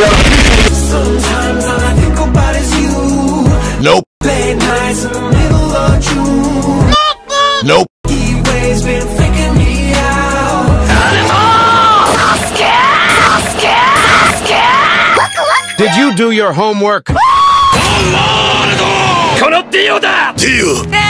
Sometimes all I think about is you. Nope. Late nights in the middle of June. Nope. He waves been freaking me out. Did you do your homework? Deal.